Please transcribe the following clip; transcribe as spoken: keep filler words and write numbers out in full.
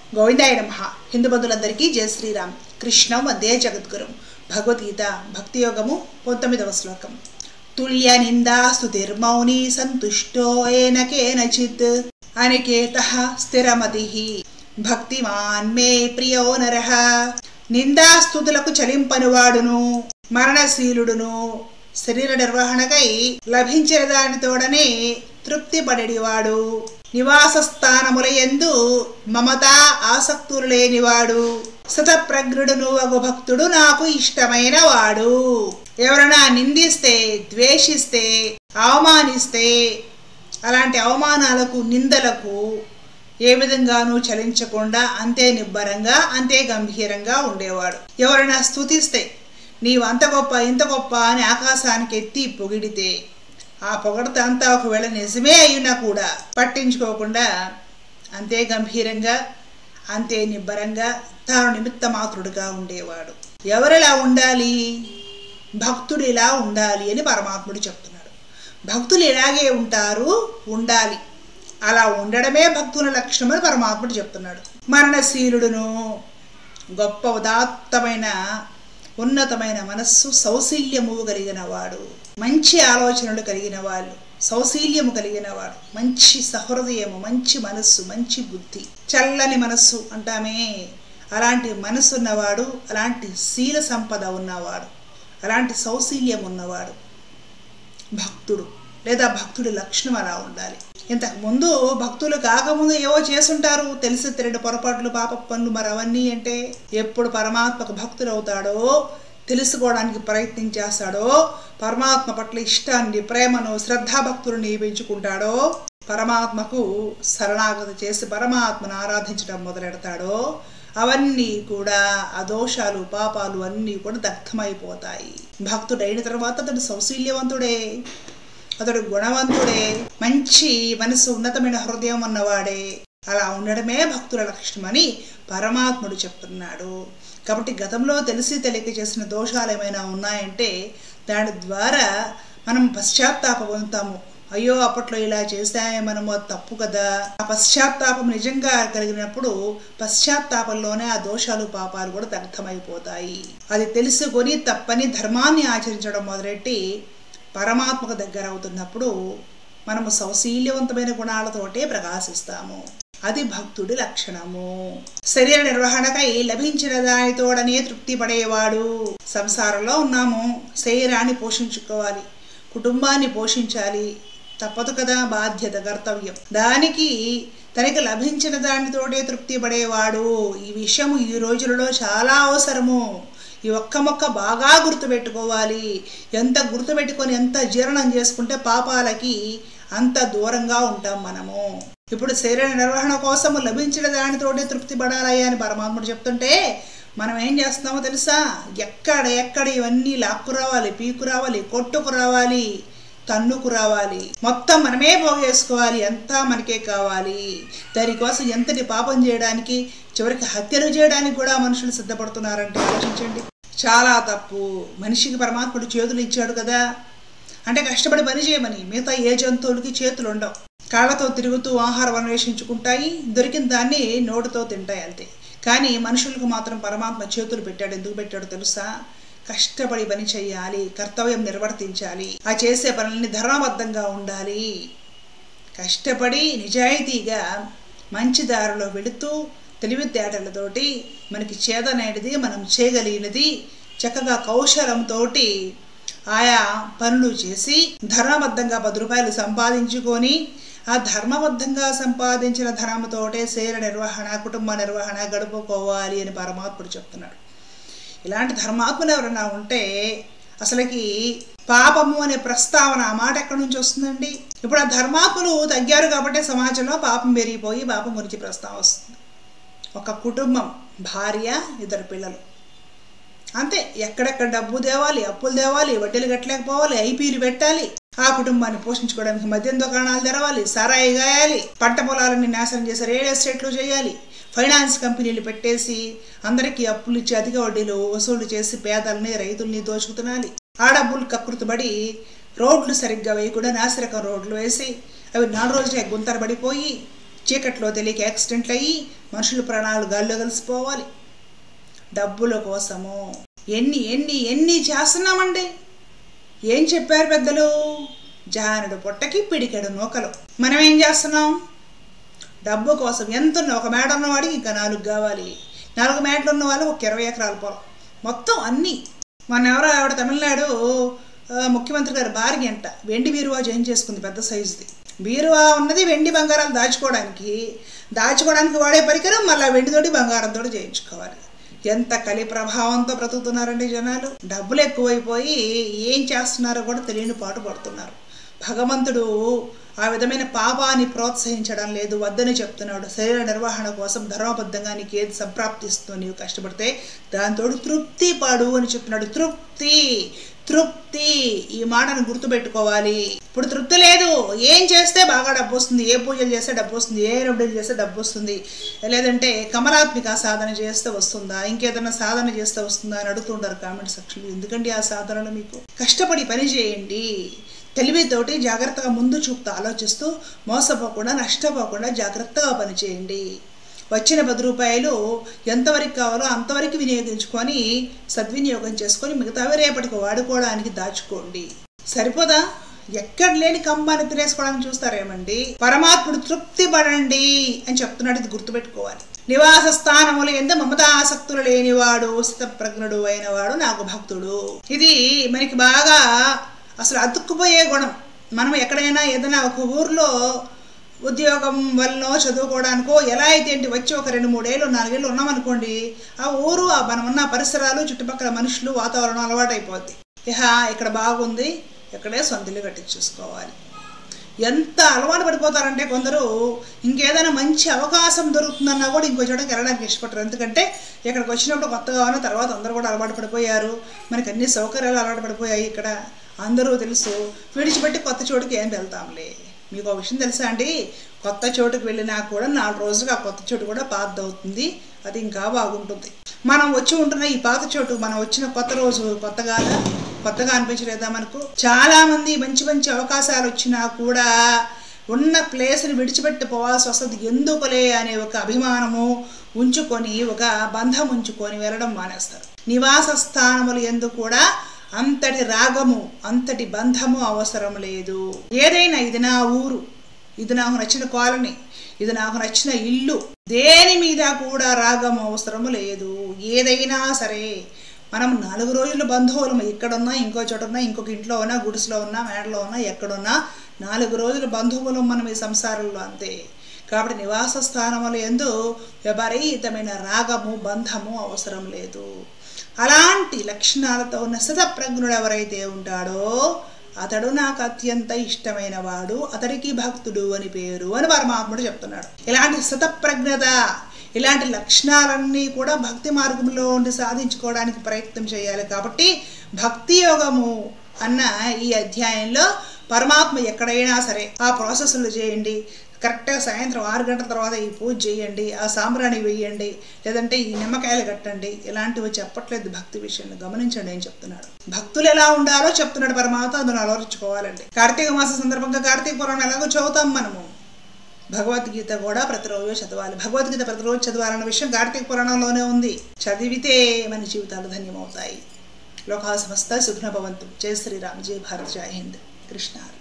గోవిందాయ నమః. హిందూ బంధువులందరికీ జయ శ్రీరామ్. కృష్ణం వందే జగద్గురుం. భగవద్గీత భక్తి యోగము పంతొమ్మిదవ శ్లోకం. తుల్య నిందా స్తుతిర్మౌని సంతుష్టో ఏన కేనచిత్ అనికేతః స్థిరమతిః భక్తిమాన్ మే ప్రియో నరః. నిందాస్తుతులకు చలింపనివాడును మరణశీలుడును శరీర నిర్వహణకై లభించిన దానితోడనే తృప్తి పడేవాడు. నివాస స్థానములయందు మమతా ఆసక్తులు లేనివాడు. సతప్రజ్ఞుడును అగు భక్తుడు నాకు ఇష్టమైన వాడు. ఎవరైనా నిందిస్తే, ద్వేషిస్తే, అవమానిస్తే అలాంటి అవమానాలకు, నిందలకు ఏ విధంగానూ చలించకుండా అంతే నిబ్బరంగా, అంతే గంభీరంగా ఉండేవాడు. ఎవరైనా స్తుతిస్తే, నీవు అంత గొప్ప ఇంత గొప్ప అని ఆకాశానికి ఎత్తి పొగిడితే ఆ పొగడత అంతా ఒకవేళ నిజమే అయినా కూడా పట్టించుకోకుండా అంతే గంభీరంగా, అంతే నిబ్బరంగా తాను నిమిత్త మాత్రుడుగా ఉండేవాడు. ఎవరిలా ఉండాలి? భక్తుడు ఇలా ఉండాలి అని పరమాత్ముడు చెప్తున్నాడు. భక్తులు ఇలాగే ఉంటారు, ఉండాలి. అలా ఉండడమే భక్తుల లక్షణం అని పరమాత్ముడు చెప్తున్నాడు. మరణశీలుడును గొప్ప ఉదాత్తమైన ఉన్నతమైన మనస్సు, సౌశీల్యము కలిగిన వాడు, మంచి ఆలోచనలు కలిగిన వాళ్ళు, సౌశీల్యము కలిగిన వాడు, మంచి సహృదయము, మంచి మనస్సు, మంచి బుద్ధి, చల్లని మనస్సు అంటామే, అలాంటి మనస్సు ఉన్నవాడు, అలాంటి శీల సంపద ఉన్నవాడు, అలాంటి సౌశీల్యం ఉన్నవాడు భక్తుడు, లేదా భక్తుడి లక్షణం అలా ఉండాలి. ఇంతకు ముందు భక్తులు కాకముందు ఏవో చేసుంటారు, తెలిసి తిరగడు పొరపాట్లు, పాప పనులు, మరి అవన్నీ అంటే ఎప్పుడు పరమాత్మకు భక్తులు అవుతాడో, తెలుసుకోవడానికి ప్రయత్నం చేస్తాడో, పరమాత్మ పట్ల ఇష్టాన్ని, ప్రేమను, శ్రద్ధాభక్తులని పెంచుకుంటాడో, పరమాత్మకు శరణాగతి చేసి పరమాత్మను ఆరాధించడం మొదలెడతాడో, అవన్నీ కూడా ఆ దోషాలు, పాపాలు అన్నీ కూడా దగ్ధమైపోతాయి. భక్తుడైన తర్వాత అతడు సౌశీల్యవంతుడే, అతడు గుణవంతుడే, మంచి మనసు, ఉన్నతమైన హృదయం ఉన్నవాడే. అలా ఉండడమే భక్తుల లక్షణమని పరమాత్ముడు చెప్తున్నాడు. కాబట్టి గతంలో తెలిసి తెలియక చేసిన దోషాలు ఏమైనా ఉన్నాయంటే దాని ద్వారా మనం పశ్చాత్తాపం పొందుతాము. అయ్యో అప్పట్లో ఇలా చేసామే మనము, అది తప్పు కదా. ఆ పశ్చాత్తాపం నిజంగా కలిగినప్పుడు పశ్చాత్తాపంలోనే ఆ దోషాలు, పాపాలు కూడా దగ్ధమైపోతాయి. అది తెలుసుకొని తప్పని ధర్మాన్ని ఆచరించడం మొదలెట్టి పరమాత్మకు దగ్గర అవుతున్నప్పుడు మనము సౌశీల్యవంతమైన గుణాలతోటే ప్రకాశిస్తాము. అది భక్తుడి లక్షణము. శరీర నిర్వహణకై లభించిన దానితోడనే తృప్తి పడేవాడు. సంసారంలో ఉన్నాము, శరీరాన్ని పోషించుకోవాలి, కుటుంబాన్ని పోషించాలి, తప్పదు కదా, బాధ్యత, కర్తవ్యం. దానికి తనకి లభించిన దానితోటే తృప్తి పడేవాడు. ఈ విషయము ఈ రోజులలో చాలా అవసరము. ఈ ఒక్క మొక్క బాగా గుర్తుపెట్టుకోవాలి. ఎంత గుర్తుపెట్టుకొని ఎంత జీర్ణం చేసుకుంటే పాపాలకి అంత దూరంగా ఉంటాం మనము. ఇప్పుడు శరీర నిర్వహణ కోసము లభించిన దానితోటే తృప్తి పడాలయ్యా అని పరమాత్ముడు చెప్తుంటే మనం ఏం చేస్తున్నామో తెలుసా? ఎక్కడ ఎక్కడ ఇవన్నీ లాక్కు రావాలి, పీకు రావాలి, కొట్టుకు రావాలి, తన్నుకు రావాలి, మొత్తం మనమే పోగేసుకోవాలి, అంతా మనకే కావాలి. దానికోసం ఎంతటి పాపం చేయడానికి, చివరికి హత్యలు చేయడానికి కూడా మనుషులు సిద్ధపడుతున్నారంటే ఆలోచించండి. చాలా తప్పు. మనిషికి పరమాత్ముడు చేతులు ఇచ్చాడు కదా, అంటే కష్టపడి పని చేయమని. మిగతా ఏ జంతువులకి చేతులు ఉండవు, కాళ్ళతో తిరుగుతూ ఆహారం అన్వేషించుకుంటాయి, దొరికిన దాన్ని నోటితో తింటాయి అంతే. కానీ మనుషులకు మాత్రం పరమాత్మ చేతులు పెట్టాడు. ఎందుకు పెట్టాడో తెలుసా? కష్టపడి పని చేయాలి, కర్తవ్యం నిర్వర్తించాలి, ఆ చేసే పనులని ధర్మబద్ధంగా ఉండాలి. కష్టపడి నిజాయితీగా మంచి దారిలో వెళుతూ తెలివితేటలతోటి మనకి చేదనేది, మనం చేయగలిగినది చక్కగా కౌశలంతో ఆయా పనులు చేసి ధర్మబద్ధంగా పది రూపాయలు సంపాదించుకొని ఆ ధర్మబద్ధంగా సంపాదించిన ధర్మంతోటే శరీర నిర్వహణ, కుటుంబ నిర్వహణ గడుపుకోవాలి అని పరమాత్ముడు చెప్తున్నాడు. ఇలాంటి ధర్మాత్ములు ఎవరైనా ఉంటే అసలుకి పాపము అనే ప్రస్తావన, ఆ మాట ఎక్కడి నుంచి వస్తుందండి? ఇప్పుడు ఆ ధర్మాత్ములు తగ్గారు కాబట్టి సమాజంలో పాపం పెరిగిపోయి పాపం గురించి ప్రస్తావన వస్తుంది. ఒక కుటుంబం, భార్య, ఇద్దరు పిల్లలు, అంతే. ఎక్కడెక్కడ డబ్బు తేవాలి, అప్పులు తేవాలి, వడ్డీలు కట్టలేకపోవాలి, ఐపీలు పెట్టాలి, ఆ కుటుంబాన్ని పోషించుకోవడానికి మద్యం దుకాణాలు తెరవాలి, సారాయి గాయాలి, పంట పొలాలని నాశనం చేసి రియల్ ఎస్టేట్లు చేయాలి, ఫైనాన్స్ కంపెనీలు పెట్టేసి అందరికీ అప్పులు ఇచ్చి అధిక వడ్డీలు వసూలు చేసి పేదల్ని, రైతుల్ని దోచుకుతున్నాలి. ఆ డబ్బులు కకృతిపడి రోడ్లు సరిగ్గా వేయకుండా నాసిరకం రోడ్లు వేసి అవి నాలుగు రోజులే గుంతలు పడిపోయి చీకట్లో తెలియక యాక్సిడెంట్లు అయ్యి మనుషుల ప్రాణాలు గాల్లో కలిసిపోవాలి డబ్బుల కోసము. ఎన్ని ఎన్ని ఎన్ని చేస్తున్నామండి. ఏం చెప్పారు పెద్దలు? జానుడు పొట్టకి పిడికెడు నూకలు. మనం ఏం చేస్తున్నాం? డబ్బు కోసం ఎంత ఒక మేడ ఉన్నవాడికి ఇంకా నాలుగు కావాలి, నాలుగు మేడలు ఉన్న వాళ్ళు ఒక ఇరవై ఎకరాల పొలం, మొత్తం అన్నీ. మన ఎవరో ఆవిడ తమిళనాడు ముఖ్యమంత్రి గారు భార్య అంట వెండి బీరువా జాయిన్ చేసుకుంది, పెద్ద సైజుది బీరువా ఉన్నది. వెండి బంగారాలు దాచుకోవడానికి దాచుకోవడానికి వాడే పరికరం మళ్ళీ వెండితోటి బంగారంతో చేయించుకోవాలి. ఎంత కలి ప్రభావంతో బ్రతుకుతున్నారండి జనాలు. డబ్బులు ఎక్కువైపోయి ఏం చేస్తున్నారో కూడా తెలియని పాటు పడుతున్నారు. భగవంతుడు ఆ విధమైన పాపాన్ని ప్రోత్సహించడం లేదు, వద్దని చెప్తున్నాడు. శరీర నిర్వహణ కోసం ధర్మబద్ధంగా నీకు ఏది సంప్రాప్తిస్తుందో నీవు కష్టపడితే దాంతో తృప్తి పడు అని చెప్తున్నాడు. తృప్తి తృప్తి ఈ మాటను గుర్తుపెట్టుకోవాలి. ఇప్పుడు తృప్తి లేదు. ఏం చేస్తే బాగా డబ్బు వస్తుంది, ఏ పూజలు చేస్తే డబ్బు వస్తుంది, ఏ రెమెడీలు చేస్తే డబ్బు వస్తుంది, లేదంటే కమలాత్మిక సాధన చేస్తే వస్తుందా, ఇంకేదైనా సాధన చేస్తే వస్తుందా అని అడుగుతుంటారు కామెంట్ సెక్షన్లో. ఎందుకండి ఆ సాధనలు? మీకు కష్టపడి పని చేయండి, తెలివితోటి జాగ్రత్తగా ముందు చూపుతూ ఆలోచిస్తూ మోసపోకుండా నష్టపోకుండా జాగ్రత్తగా పనిచేయండి. వచ్చిన పది రూపాయలు ఎంతవరకు కావాలో అంతవరకు వినియోగించుకొని సద్వినియోగం చేసుకొని మిగతావి రేపటికి వాడుకోవడానికి దాచుకోండి. సరిపోదా? ఎక్కడ లేని కంబాన్ని తినేసుకోవడానికి చూస్తారేమండి. పరమాత్ముడు తృప్తి పడండి అని చెప్తున్నాడు. ఇది గుర్తుపెట్టుకోవాలి. నివాస స్థానములు ఎంత మమతాసక్తులు లేనివాడు స్థితప్రజ్ఞుడు అయినవాడు నాకు భక్తుడు. ఇది మనకి బాగా అసలు అతుక్కుపోయే గుణం. మనం ఎక్కడైనా ఏదైనా ఒక ఊర్లో ఉద్యోగం వల్లనో చదువుకోవడానికో ఎలా అయితే ఏంటి వచ్చి ఒక రెండు మూడేళ్ళు నాలుగేళ్ళు ఉన్నామనుకోండి, ఆ ఊరు ఆ మనం ఉన్న పరిసరాలు చుట్టుపక్కల మనుషులు వాతావరణం అలవాటు అయిపోద్ది. ఇహ ఇక్కడ బాగుంది, ఇక్కడే సొంతలు కట్టించేసుకోవాలి. ఎంత అలవాటు పడిపోతారంటే కొందరు ఇంకేదైనా మంచి అవకాశం దొరుకుతుందన్నా కూడా ఇంకో చోటకి వెళ్ళడానికి ఇష్టపడతారు. ఎందుకంటే ఇక్కడికి వచ్చినప్పుడు కొత్తగా ఉన్న తర్వాత అందరూ కూడా అలవాటు పడిపోయారు, మనకి అన్ని సౌకర్యాలు అలవాటు పడిపోయాయి, ఇక్కడ అందరూ తెలుసు, విడిచిపెట్టి కొత్త చోటుకి ఏం వెళ్తాంలే. మీకు ఒక విషయం తెలుసా అండి, కొత్త చోటుకు వెళ్ళినా కూడా నాలుగు రోజులుగా ఆ కొత్త చోటు కూడా పాతదవుతుంది, అది ఇంకా బాగుంటుంది. మనం వచ్చి ఉంటున్న ఈ పాత చోటు మనం వచ్చిన కొత్త రోజు కొత్తగా కొత్తగా అనిపించలేదా మనకు? చాలామంది మంచి మంచి అవకాశాలు వచ్చినా కూడా ఉన్న ప్లేస్ని విడిచిపెట్టి పోవాల్సి వస్తుంది. ఎందుకులే అనే ఒక అభిమానము ఉంచుకొని ఒక బంధం ఉంచుకొని వెళ్ళడం మానేస్తారు. నివాస స్థానములు ఎందు కూడా అంతటి రాగము అంతటి బంధము అవసరం లేదు. ఏదైనా ఇది నా ఊరు, ఇది నాకు నచ్చిన కాలనీ, ఇది నాకు నచ్చిన ఇల్లు, దేని మీద కూడా రాగం అవసరము లేదు. ఏదైనా సరే మనం నాలుగు రోజుల బంధువులము, ఇక్కడున్నా ఇంకో చోట ఉన్నా, ఇంకొక ఇంట్లో ఉన్నా, గుడిసెలో ఉన్నా, మేడలో ఉన్నా, ఎక్కడున్నా నాలుగు రోజుల బంధువులు మనం ఈ సంసారంలో అంతే. కాబట్టి నివాస స్థానములు యందు విపరీతమైన రాగము బంధము అవసరం లేదు. అలాంటి లక్షణాలతో ఉన్న స్థితప్రజ్ఞుడు ఎవరైతే ఉంటాడో అతడు నాకు అత్యంత ఇష్టమైన వాడు, అతడికి భక్తుడు అని పేరు అని పరమాత్ముడు చెప్తున్నాడు. ఇలాంటి స్థితప్రజ్ఞత, ఇలాంటి లక్షణాలన్నీ కూడా భక్తి మార్గంలో ఉండి సాధించుకోవడానికి ప్రయత్నం చేయాలి. కాబట్టి భక్తి యోగము అన్న ఈ అధ్యాయంలో పరమాత్మ ఎక్కడైనా సరే ఆ ప్రాసెస్లు చేయండి, కరెక్ట్గా సాయంత్రం ఆరు గంటల తర్వాత ఈ పూజ చేయండి, ఆ సాంబ్రాణి వేయండి, లేదంటే ఈ నిమ్మకాయలు కట్టండి, ఇలాంటివి చెప్పట్లేదు. భక్తి విషయంలో గమనించండి ఏం చెప్తున్నాడు. భక్తులు ఎలా ఉండాలో చెప్తున్నాడు పరమాత్మ, అందులో ఆలోచించుకోవాలండి. కార్తీక మాస సందర్భంగా కార్తీక పురాణం ఎలాగో చదువుతాం మనము. భగవద్గీత కూడా ప్రతిరోజు చదవాలి. భగవద్గీత ప్రతిరోజు చదవాలన్న విషయం కార్తీక పురాణంలోనే ఉంది. చదివితే మన జీవితాలు ధన్యమవుతాయి. లోకా సమస్త సుఖ్న భవంతు. జై శ్రీరామ్, జై భారత్, జై హింద్. కృష్ణ.